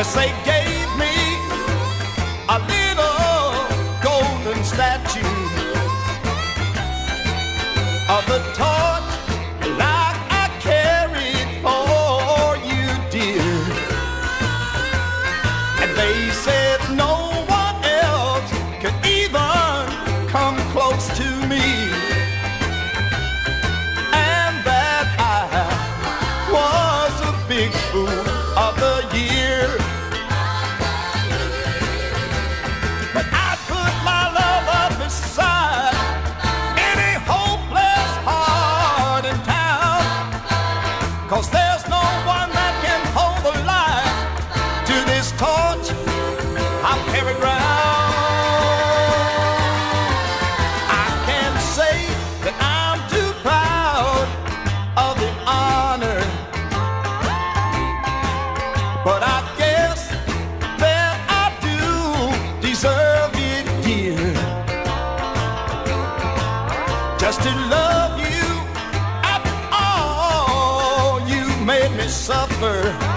they gave me a little golden statue of the torch like I carried for you, dear. And they said no one else could even come close to me, and that I was a big fool of the year. But I put my love up beside any hopeless heart in town, 'cause there's no one that can hold the light to this torch I'll carry round. I can't say that I'm too proud of the honor, but I guess that I do deserve it, dear. Just to love you after all you made me suffer.